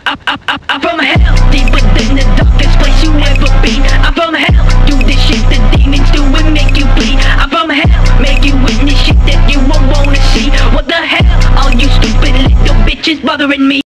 I'm from hell, deeper than the darkest place you ever been. I'm from hell, do the shit the demons do and make you bleed. I'm from hell, make you witness shit that you won't wanna see. What the hell, all you stupid little bitches bothering me?